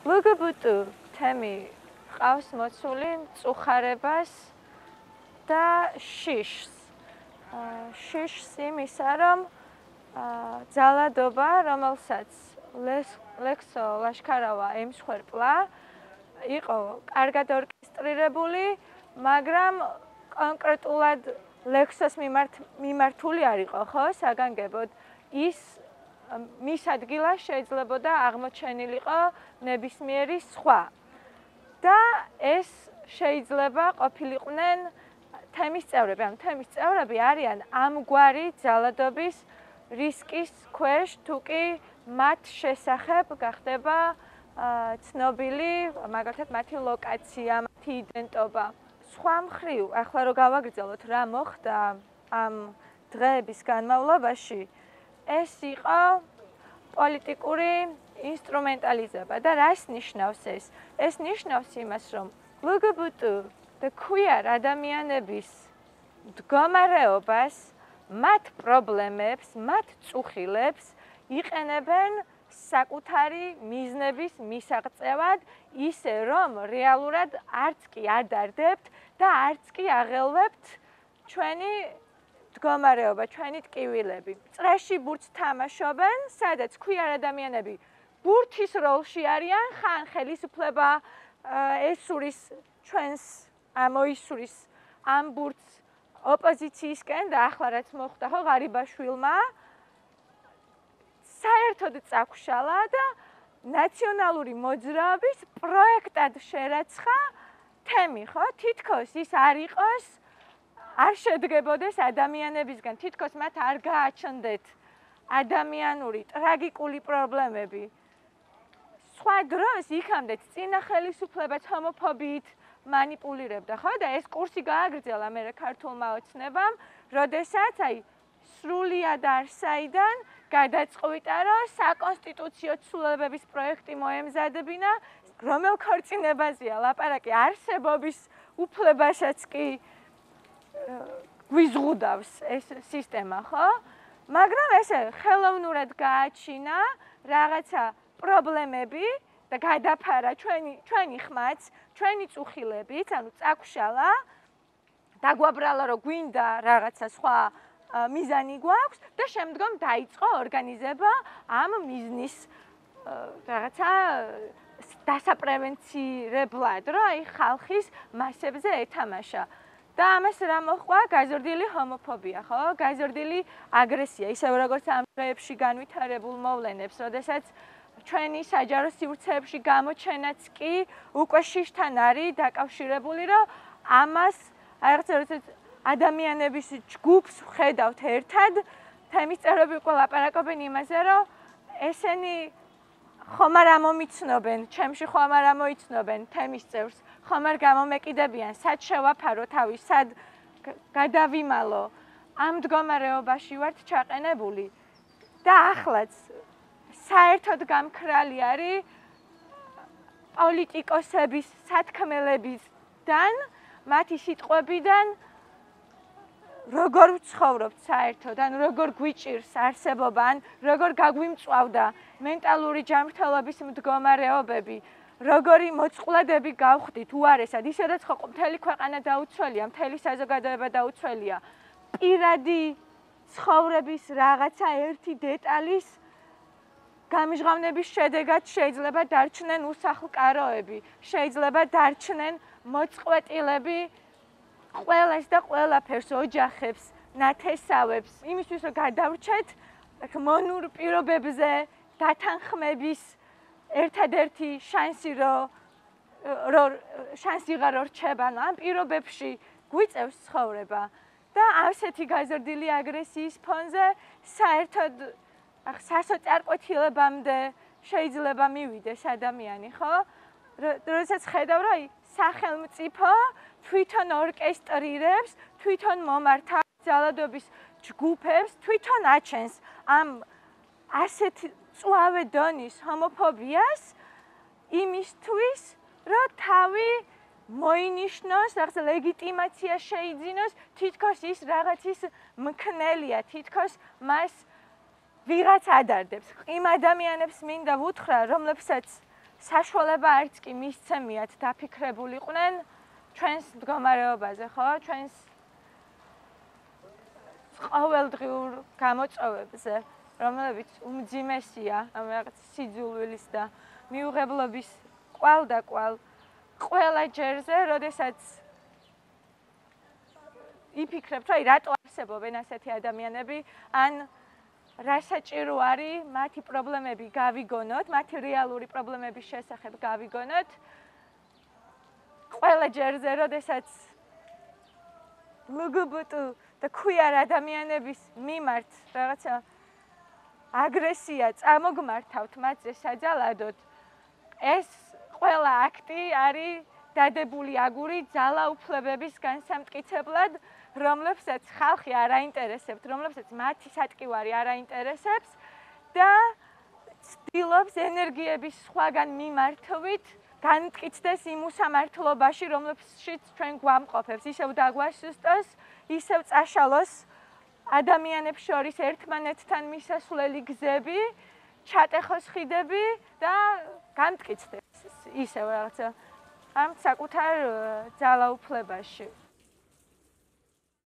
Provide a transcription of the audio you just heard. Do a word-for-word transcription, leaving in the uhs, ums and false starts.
ლგბტ თემი ყავს მოცული მწუხარებას და შიშს. შიშს იმისა, რომ ძალადობა, რომელსაც ლექსო ლაშქარავა ემსხვერპლა, იყო კარგად ორკესტრირებული, მაგრამ კონკრეტულად ლექსოს მიმართული არ იყო, ხო, საგანგებოდ ის მის ადგილას შეიძლებოდა აღმოჩენილიყო ნებისმიერი სხვა. და ეს შეიძლება ყოფილიყვნენ თემის წევრები, ანუ თემის წევრები არიან ამგვარი ძალადობის რისკის ქვეშ, თუ კი მათ შესახებ გახდება ცნობილი, მაგალითად მათი ლოკაცია, მათი იდენტობა. სხვა მხრივ, ახლა რო გავაგრძელოთ რა მოხდა ამ დღეების განმავლობაში, ეს იყო პოლიტიკური ინსტრუმენტალიზება და რას ნიშნავს ეს? ეს ნიშნავს იმას, რომ ლგბტ და queer ადამიანების მდგომარეობას, მათ პრობლემებს, მათ წუხილებს იყენებენ საკუთარი მიზნების მისაღწევად, ისე რომ რეალურად არც კი ადარდებთ და არც კი აღელვებთ ჩვენი მდგომარეობა, ჩვენი ტკივილები. წრეში ბურთს თამაშობენ, სადაც queer ადამიანები ბურთის როლში არიან, ხან ხელისუფლება ესურის ჩვენს ამოისურის ამ ბურთს ოპოზიციისკენ და ახლა რაც მოხდა ხო ღარიბაშვილმა საერთოდ წაგვშალა და ნაციონალური მოძრაობის პროექტად შერაცხა თემი, ხო? თითქოს ის არ იყოს, არ შედგებოდეს ადამიანებისგან, თითქოს მათ არ გააჩნდეთ ადამიანური, ტრაგიკული პრობლემები. სხვა დროს იქამდე წინა ხელისუფლებაც ჰომოფობიით მანიპულირებდა, ხო? და ეს კურსი გააგრძელა მერე ქართულმა ოცნებამ, როდესაც აი სრულიად არსაიდან გადაწყვიტა, რომ საკონსტიტუციო ცვლილებების პროექტი მოემზადებინა, რომელ ქორწინებაზეა ლაპარაკი, არსებობის უფლებასაც კი გვიზღუდავს ეს სისტემა, ხო? მაგრამ ესე ხელოვნურად გააჩინა რაღაცა პრობლემები და გადაფარა ჩვენი ჩვენი ხმაც, ჩვენი წუხილებიც, ანუ წაგვშალა, დაგვაბრალა, რომ გვინდა რაღაცა სხვა მიზანი გვაქვს და შემდგომ დაიწყო ორგანიზება ამ მიზნის რაღაცა დასაპრევენცირებლად, რომ აი ხალხის მასებზე ეთამაშა. და ამას რა მოჰყვა? გაზრდილი ჰომოფობია, ხო? გაზრდილი აგრესია, ისევ როგორც ამ დღეებში განვითარებულ მოვლენებს, როდესაც ჩვენი საჯარო სივრცეებში გამოჩენაც კი უკვე შიშთან არის დაკავშირებული, რომ ამას რაღაცა ადამიანების ჯგუფს ვხედავთ ერთად, თემის წევრები უკვე ლაპარაკობენ იმაზე, რომ ესენი ხომ არ ამომიცნობენ, ჩემში ხომ არ ამოიცნობენ თემის წევრს, ხომ არ გამომეკიდებიან, სად შევაფარო თავი, სად გადავიმალო, ამ მდგომარეობაში ვართ ჩაყენებული და ახლაც საერთოდ გამქრალი არის პოლიტიკოსების სათქმელებიდან, მათი სიტყვებიდან, როგორ ვცხოვრობთ საერთოდ, ან როგორ გვიჭირს არსებობა, ან როგორ გაგვიმწვავდა მენტალური ჯანმრთელობის მდგომარეობები, როგორი მოწყვლადები გავხდით უარესად, ისედაც ხო მთელი ქვეყანა დაუცველია, მთელი საზოგადოება დაუცველია. პირადი ცხოვრების რაღაცა ერთი დეტალის გამჟღავნების შედეგად შეიძლება დარჩნენ უსახლკაროები, შეიძლება დარჩნენ მოწყვეტილები ყველას და ყველაფერს, ოჯახებს, ნათესავებს, იმისთვის რომ გადავრჩეთ მონურ პირობებზე დათანხმების ერთადერთი შანსი, რომ შანსი ვიღარ რჩება, ამ პირობებში გვიწევს ცხოვრება და ასეთი გაზრდილი აგრესიის ფონზე საერთოდ სასოწარკვეთილებამდე შეიძლება მივიდეს ადამიანი, ხო? როდესაც ხედავ, რომ სახელმწიფო თვითონ ორკესტრირებს, თვითონ მომართავს ძალადობის ჯგუფებს, თვითონ აჩენს ამ ასეთ წვავე დონის ჰომოფობიას იმისთვის, რომ თავი მოინიშნოს, რაღაც ლეგიტიმაცია შეიძინოს, თითქოს ის რაღაცის მქნელია, თითქოს მას ვიღაც ადარდებს. იმ ადამიანებს მინდა ვუთხრა, რომლებსაც საშუალება არც კი მისცემიათ დაფიქრებულიყვნენ ჩვენს მდგომარეობაზე, ხო? ჩვენს ყოველდღიურ გამოწვევებზე, რომლებიც უმძიმესია ამ რაღაც სიძულვილის და მიუღებლობის კვალ და კვალ ყველა ჯერზე, როდესაც იფიქრებთ, რომ რატო არსებობენ ასეთი ადამიანები, ან რა საჭირო არის მათი პრობლემები გავიგონოთ, მათი რეალური პრობლემების შესახებ გავიგონოთ. ყველა ჯერზე, როდესაც ლ გ ბ ტ და queer ადამიანების მიმართ რაღაცა აგრესია წამოგმართავთ მათზე საჯალადოდ, ეს ყველა აქტი არის დადებული აგური ძალაუფლებების განსამტკიცებლად, რომლებსაც ხალხი არ აინტერესებთ, რომლებსაც მათი სატკივარი არ აინტერესებს და ცდილობს ენერგიების სხვაგან მიმართვით განმტკიცდეს იმ უსამართლობაში, რომლებშიც ჩვენ გვამყოფებს, ისევ დაგვასუსტოს, ისევ წაშალოს ადამიანებს შორის ერთმანეთთან მისასვლელი გზები, ჩატეხოს ხიდები და განმტკიცდეს ისევ რაღაცა ამ საკუთარ ძალაუფლებაში.